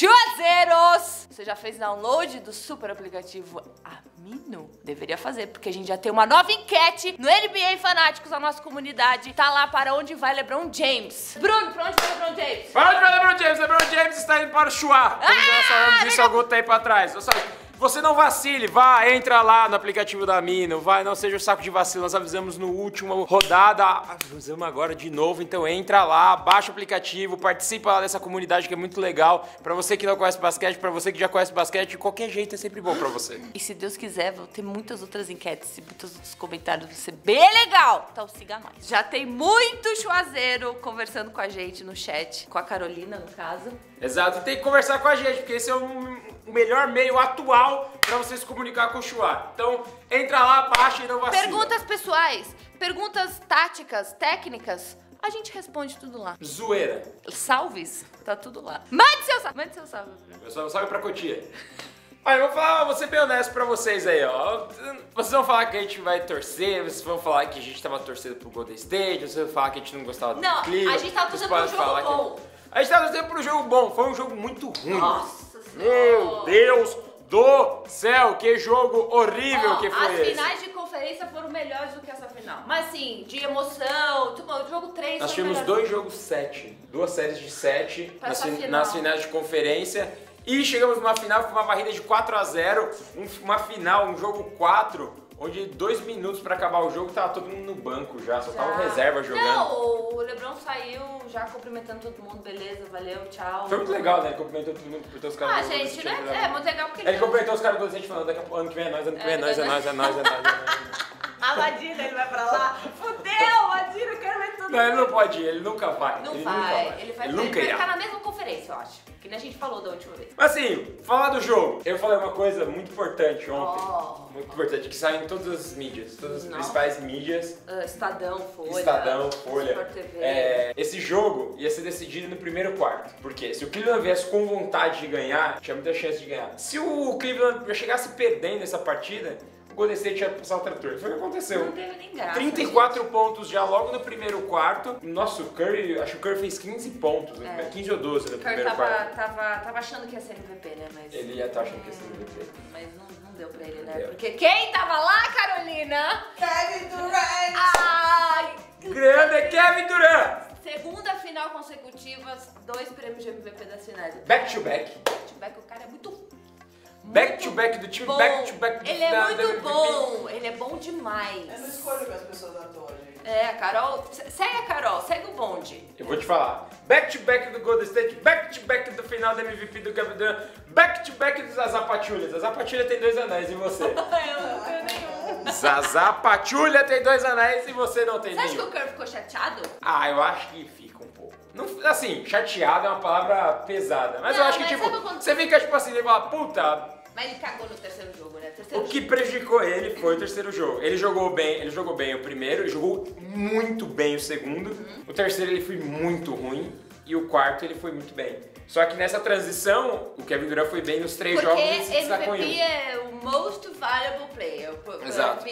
Chuazeiros! Você já fez download do super aplicativo Amino? Deveria fazer, porque a gente já tem uma nova enquete no NBA Fanáticos, a nossa comunidade. Tá lá para onde vai LeBron James. Bruno, pra onde vai LeBron James? Para onde vai LeBron James? LeBron James está indo para o Chua. Como nós falamos isso há algum tempo atrás. Você não vacile, vá, entra lá no aplicativo da Amino, vai, não seja o saco de vacilo, nós avisamos no último rodada, avisamos agora de novo, então entra lá, baixa o aplicativo, participa lá dessa comunidade que é muito legal, pra você que não conhece basquete, pra você que já conhece basquete, de qualquer jeito é sempre bom pra você. E se Deus quiser, vão ter muitas outras enquetes e muitos outros comentários, vai ser bem legal, então siga nós. Já tem muito chuazeiro conversando com a gente no chat, com a Carolina, no caso. Exato, tem que conversar com a gente, porque esse é o melhor meio atual pra você se comunicar com o Chua. Então, entra lá, baixa e não vacila. Perguntas pessoais, perguntas táticas, técnicas, a gente responde tudo lá. Zoeira. Salves, tá tudo lá. Mande seu salve. Mande seu salve. Eu só salve pra Cotia. Olha, vou ser bem honesto pra vocês aí, ó. Vocês vão falar que a gente vai torcer, vocês vão falar que a gente tava torcendo pro Golden State, vocês vão falar que a gente não gostava do Cleveland. Não, a gente tava torcendo pro jogo bom. A gente tava torcendo pro jogo bom, foi um jogo muito ruim. Nossa Senhora. Meu Deus do céu, que jogo horrível que foi esse. As finais de conferência foram melhores do que essa final. Mas assim, de emoção, tipo, o jogo 3 nós tivemos dois jogos 7, duas séries de 7 nas finais de conferência. E chegamos numa final com uma varrida de 4-0, uma final, um jogo 4, onde 2 minutos pra acabar o jogo tava todo mundo no banco já, só tava reserva jogando. Não, o LeBron saiu já cumprimentando todo mundo, beleza, valeu, tchau. Foi muito legal, né? Ele cumprimentou todo mundo, cumprimentou os caras. Ah, gente, né? É muito legal porque... Ele cumprimentou os caras do Adolescente falando, daqui a pouco, ano que vem é nós, ano que vem é nós, é nós, é nós, é nós. A Madina, ele vai pra lá. Fudeu, Madina, eu quero ver tudo. Não, ele não pode ir, ele nunca vai. Não ele vai, nunca vai. ele vai irá. ficar na mesma conferência, eu acho. Que nem a gente falou da última vez. Mas assim, falar do jogo. Eu falei uma coisa muito importante ontem. Muito importante, que sai em todas as mídias, todas as principais mídias. Estadão, Folha. Estadão, Folha. Sport TV. Esse jogo ia ser decidido no primeiro quarto. Porque se o Cleveland viesse com vontade de ganhar, tinha muita chance de ganhar. Se o Cleveland já chegasse perdendo essa partida, o Golden State ia passar o trator. Foi o que aconteceu. Não teve nem graça. 34 pontos já logo no primeiro quarto. Nossa, o Curry, acho que o Curry fez 15 pontos, 15 ou 12 no primeiro quarto. Tava achando que ia ser MVP, né? Mas... Ele ia estar achando que ia ser MVP. Mas não deu pra ele, né? Porque quem tava lá, Carolina? Kevin Durant! Ai! Grande Kevin Durant! Segunda final consecutiva, 2 prêmios de MVP das finais. Back to back. Back to back, o cara é muito... Back to back do time, bom. back to back do Ele é muito bom, ele é bom demais. Eu não escolho que as pessoas atuam, gente. É, a Carol, segue a Carol, segue o bonde. Eu vou te falar. Back to back do Golden State, back to back do final da MVP do Kevin Durant, back to back do Zaza Pachulia. Zaza Pachulia tem 2 anéis e você? Eu não tenho nenhum. Zaza Pachulia tem 2 anéis e você não tem Você acha nenhum. que o Curry ficou chateado? Ah, eu acho que fica um pouco. Não, assim, chateado é uma palavra pesada. Mas eu acho que, mas tipo, sabe quando- você fica, tipo assim, e fala, puta... Mas ele cagou no terceiro jogo, né? O que prejudicou ele foi o terceiro jogo. Ele jogou bem o primeiro, ele jogou muito bem o segundo. O terceiro ele foi muito ruim e o quarto ele foi muito bem. Só que nessa transição, o Kevin Durant foi bem nos 3 jogos e se Porque destacou em MVP um. é o most valuable player. Exato.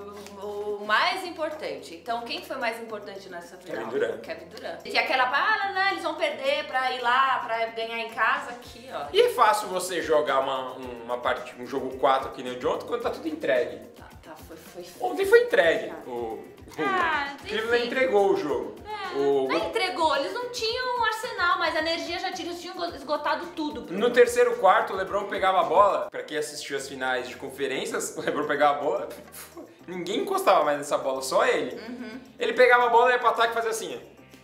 O mais importante. Então, quem foi mais importante nessa final? Kevin Durant. Kevin Durant. E aquela, eles vão perder pra ir lá, pra ganhar em casa, aqui, ó. E é fácil você jogar um jogo 4 que nem o de ontem quando tá tudo entregue. Foi. Ontem foi entregue. O Cleveland enfim. entregou o jogo. Não entregou, eles não tinham um arsenal, mas a energia já tinha esgotado tudo. No terceiro quarto, o LeBron pegava a bola. Pra quem assistiu as finais de conferências, o LeBron pegava a bola. Ninguém encostava mais nessa bola, só ele. Ele pegava a bola e ia pro ataque e fazia assim.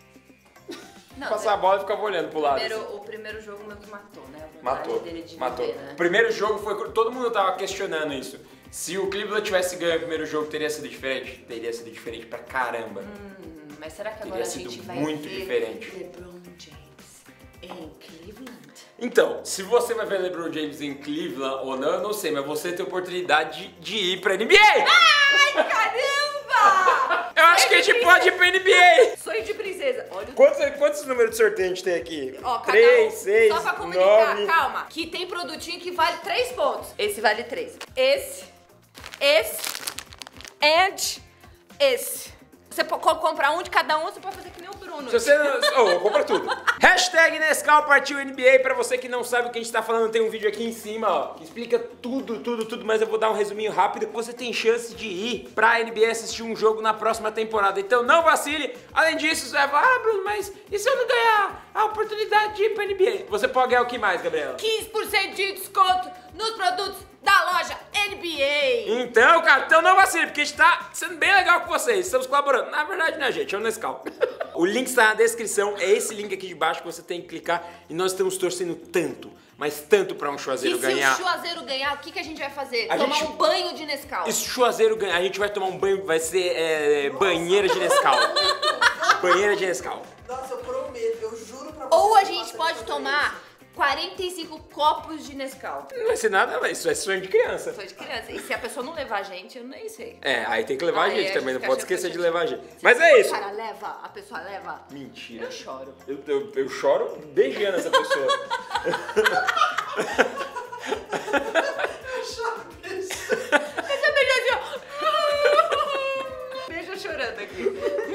Não, Passar a bola e ficava olhando pro lado. O primeiro jogo meio que matou, né? A vontade Matou. dele de Matou. viver, né? O primeiro jogo foi. Todo mundo tava questionando isso. Se o Cleveland tivesse ganho o primeiro jogo, teria sido diferente? Teria sido diferente pra caramba. Mas será que agora Teria a sido gente vai muito ver diferente. LeBron James em Cleveland? Então, se você vai ver LeBron James em Cleveland ou não, eu não sei, mas você tem a oportunidade de ir pra NBA! Ai, caramba! Eu acho que a gente pode ir pra NBA! Sonho de princesa. Olha o... Quantos números de sorteio a gente tem aqui? Ó, cada 3, um. 6, Só pra comunicar, 9... calma. Que tem produtinho que vale 3 pontos. Esse vale 3. Esse. And esse. Você pode comprar um de cada um, você pode fazer que nem o Bruno. Se você não... Oh, compra tudo. Hashtag Nescau partiu NBA. Pra você que não sabe o que a gente tá falando, tem um vídeo aqui em cima, ó, que explica tudo, mas eu vou dar um resuminho rápido. Você tem chance de ir pra NBA assistir um jogo na próxima temporada. Então não vacile. Além disso, você vai falar, Bruno, mas e se eu não ganhar a oportunidade de ir pra NBA? Você pode ganhar o que mais, Gabriela? 15% de desconto nos produtos da loja NBA. Então, cara, então não vacile, porque a gente tá sendo bem legal com vocês. Estamos colaborando. Na verdade, né, gente? É o Nescau. O link está na descrição. É esse link aqui de baixo que você tem que clicar. E nós estamos torcendo tanto, mas tanto pra um Chuazeiro ganhar. E se o Chuazeiro ganhar, o que a gente vai fazer? A Tomar gente... um banho de Nescau. E se o Chuazeiro ganhar, a gente vai tomar um banho, vai ser banheira de Nescau. Banheira de Nescau. Nossa, eu prometo, eu juro pra você. Ou a gente pode tomar 45 copos de Nescau. Não vai ser nada, mas isso é sonho de criança. Sou de criança. E se a pessoa não levar a gente, eu nem sei. É, aí tem que levar a Aí gente a também, gente não pode fica esquecer de achando levar a gente. Mas é isso. O cara leva, a pessoa leva. Mentira. Eu choro. Eu choro beijando essa pessoa. Você beija assim, ó. Beijo chorando aqui.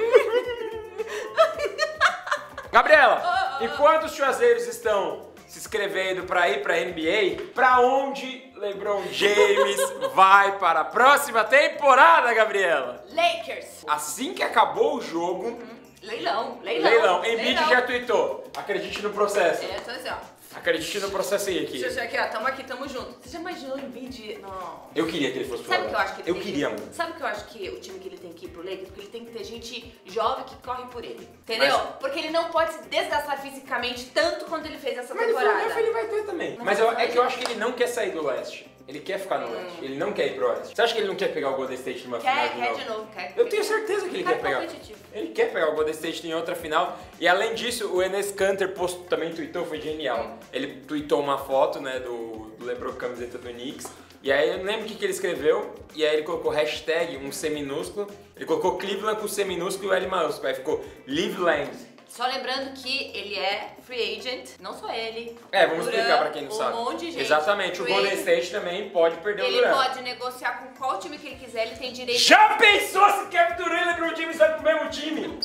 Gabriela, enquanto os chuazeiros estão se inscrevendo pra ir pra NBA, pra onde LeBron James vai para a próxima temporada, Gabriela? Lakers. Assim que acabou o jogo, Leilão. Embiid já tweetou. Acredite no processo. É, tô assim, ó. Acredite no processinho aqui. Deixa eu aqui, ó. Tamo aqui, tamo junto. Você já imaginou o Embiid? Não. Eu queria que ele fosse pro Sabe o que eu acho que ele Eu tem queria que... muito. Sabe o que eu acho que o time que ele tem que ir pro Lakers? Porque ele tem que ter gente jovem que corre por ele. Entendeu? Mas- Porque ele não pode se desgastar fisicamente tanto quanto ele fez essa Mas temporada. ele vai ter também. Não, Mas mas é que eu acho que ele não quer sair do leste. Ele quer ficar no leste. Ele não quer ir pro oeste. Você acha que ele não quer pegar o Golden State numa final Quer de novo, quer. Eu tenho certeza que ele Cara quer pegar. competitivo. Ele quer pegar o Golden State em outra final. E além disso, o Enes Kanter também tweetou, foi genial. Ele tweetou uma foto, né, do LeBron com a camiseta do Knicks. E aí eu não lembro o que ele escreveu. E aí ele colocou hashtag, um C minúsculo. Ele colocou Cleveland com C minúsculo e o L maiúsculo. Aí ficou Live Land. Só lembrando que ele é free agent, não só ele. É, vamos Durant, explicar pra quem não sabe. Um monte de gente. Exatamente, o Free Golden agent. State também pode perder o Ele Durant. pode negociar com qual time que ele quiser, ele tem direito. Já pensou se Kevin Durant e LeBron James vai pro mesmo time?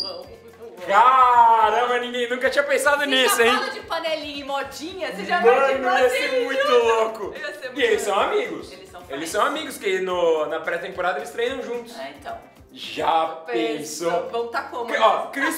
Caramba, ninguém nunca tinha pensado nisso, Você hein? já fala de panelinha e modinha, você já vai de Mano, ia ser assim, muito junto. louco. Ia ser muito E eles são legal. amigos. Eles são amigos, que na pré-temporada eles treinam juntos. É, então. Já pensou? Vão tá como? Ó, Chris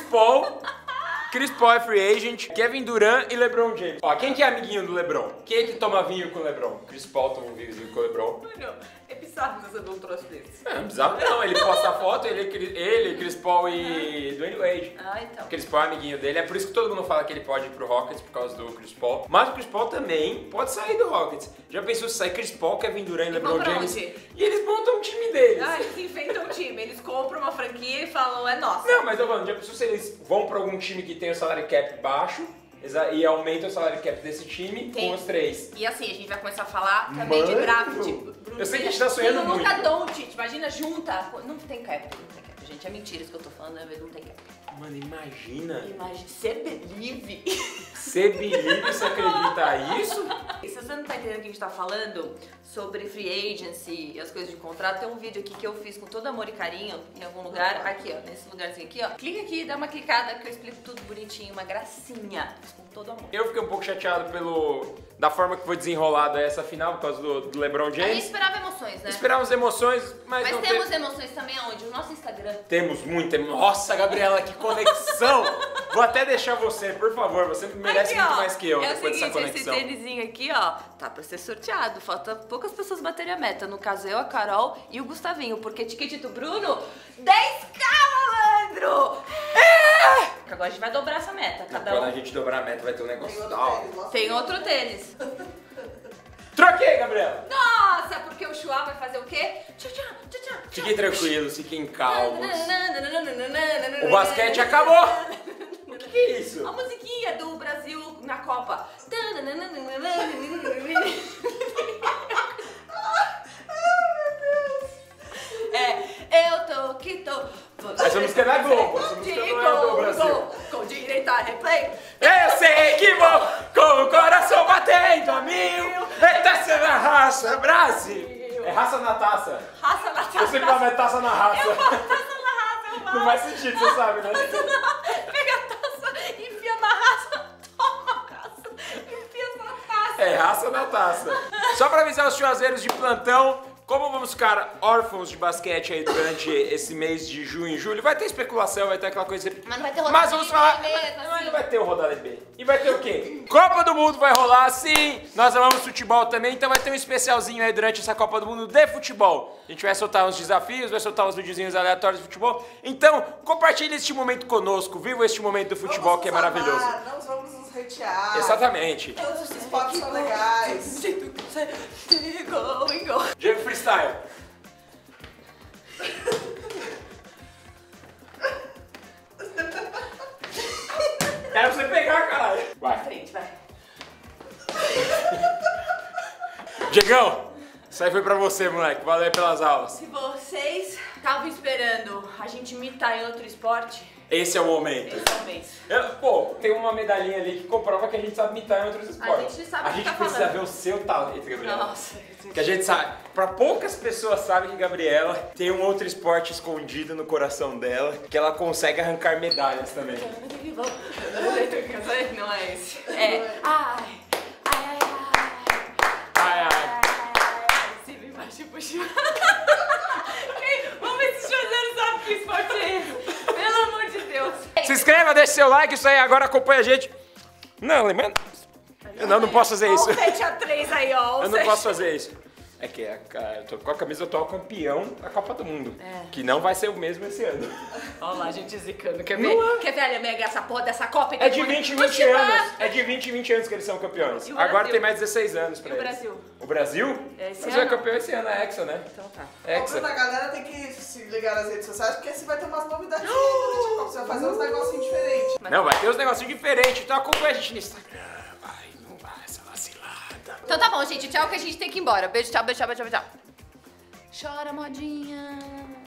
Paul é free agent, Kevin Durant e LeBron James. Ó, quem que é amiguinho do LeBron? Quem é que toma vinho com o LeBron? Chris Paul toma um vinhozinho com o LeBron. Mano, é bizarro você ver um troço desse. É, bizarro não, ele posta a foto, ele, Chris Paul e Dwayne Wade. Ah, então. Chris Paul é amiguinho dele, é por isso que todo mundo fala que ele pode ir pro Rockets por causa do Chris Paul. Mas o Chris Paul também pode sair do Rockets. Já pensou se sair Chris Paul, Kevin Durant e E LeBron vão pra James? onde? E eles montam um time deles. Ah, eles inventam um time, eles compram uma franquia e falam, é nossa. Não, mas eu falando, já pensou se eles vão pra algum time que tem o salário cap baixo e aumenta o salário cap desse time Tem. com os três? E assim, a gente vai começar a falar também de Mano! draft. Bruno, Eu sei que a gente tá sonhando Bruno Luka muito. Doncic, imagina, junta. Não tem cap, gente, é mentira isso que eu tô falando, né? Não tem cap. Mano, imagina. Imagina, você believe. Você believe, você acredita isso? E se você não tá entendendo o que a gente tá falando sobre free agency e as coisas de contrato, tem um vídeo aqui que eu fiz com todo amor e carinho em algum lugar, aqui ó, nesse lugarzinho aqui ó. Clica aqui, dá uma clicada que eu explico tudo bonitinho, uma gracinha, fiz com todo amor. Eu fiquei um pouco chateado da forma que foi desenrolada essa final por causa do LeBron A gente James. esperava emoções, né? Esperávamos emoções, mas não temos teve. emoções também aonde? No nosso Instagram. Temos muita. Nossa, Gabriela, que conexão! Vou até deixar você, por favor, você merece Aqui, muito ó, mais que eu é o depois dessa seguinte, esse conexão. tênisinho aqui, ó, tá pra ser sorteado. Falta poucas pessoas baterem a meta. No caso, eu, a Carol e o Gustavinho. Porque Tiquitito Bruno, 10k, malandro! É! Agora a gente vai dobrar essa meta, cada Quando a um. gente dobrar a meta, vai ter um Tem negócio outro da hora. tênis, nossa. Tem outro tênis. Troquei, Gabriela! Nossa, porque o Chua vai fazer o quê? Tchau, tchau, tchau, tchau. Fiquem tranquilos, fiquem calmos. O O basquete acabou! O que é isso? A musiquinha do Brasil na Copa. É, eu tô que tô. Essa música é da Globo, essa música não é do Brasil. Com direito a replay. Eu sei que vou com o coração batendo a mil. Eita, você na raça, Brasil! É raça na taça. Raça na taça. Eu sempre falo é taça na raça. Taça na raça, eu Não faz sentido, você sabe, né? Pega a taça, enfia na raça, toma a raça, enfia na taça. É, raça na taça. Só pra avisar os chuazeiros de plantão, como vamos ficar órfãos de basquete aí durante esse mês de junho e julho, vai ter especulação, vai ter aquela coisa... Mas não vai ter rodada. Mas vamos falar... mesmo, Mas assim. não vai ter o rodada B. E vai ter o quê? Copa do Mundo vai rolar, sim! Nós amamos futebol também, então vai ter um especialzinho aí durante essa Copa do Mundo de futebol. A gente vai soltar uns desafios, vai soltar uns videozinhos aleatórios de futebol. Então, compartilhe este momento conosco, viva este momento do futebol que é maravilhoso. Não vamos nos hatear. Exatamente. Todos os esportes são legais. Diego Freestyle. Era pra você pegar, caralho. Vai. Frente, vai. Diegão, isso aí foi pra você, moleque. Valeu aí pelas aulas. Se vocês estavam esperando a gente imitar em outro esporte, Esse é o momento. esse é o mês. Pô, tem uma medalhinha ali que comprova que a gente sabe imitar em outros esportes. gente sabe A o que gente tá precisa falando. ver o seu talento, Gabriela. Nossa. Que a gente sabe, pra poucas pessoas sabem que Gabriela tem um outro esporte escondido no coração dela, que ela consegue arrancar medalhas também. Não é esse. É. Ai. Ai, ai, ai. Ai, ai. Se me baixa, puxa. Vamos ver se os chazeiros sabem que esporte é esse. Pelo amor de Deus. Se inscreva, deixe seu like, isso aí, agora acompanha a gente. Não, lembrando. Eu não posso fazer isso. Olha o 7x3 aí, ó. Eu não posso fazer isso. É que eu tô com a camisa atual campeão da Copa do Mundo. É. Que não vai ser o mesmo esse ano. Olha lá, a gente zicando. Quer ver? Quer ver a Mega, essa porra dessa Copa? É de 20 em 20 anos. É de 20 em 20 anos que eles são campeões. E o Agora Brasil? tem mais 16 anos pra E o eles. Brasil? O Brasil? É esse Mas ano? é campeão esse ano, é Hexa, né? Então tá. Hexa. A galera tem que se ligar nas redes sociais, porque você vai ter umas novidades durante a Copa. Você vai fazer uns negocinhos diferentes. Não, vai ter uns negocinhos diferentes. Então acompanha a gente no Instagram. Vai, não vai essa vacilada. Então tá bom, gente. Tchau que a gente tem que ir embora. Beijo, tchau, beijo, tchau, beijo, tchau. Chora, modinha.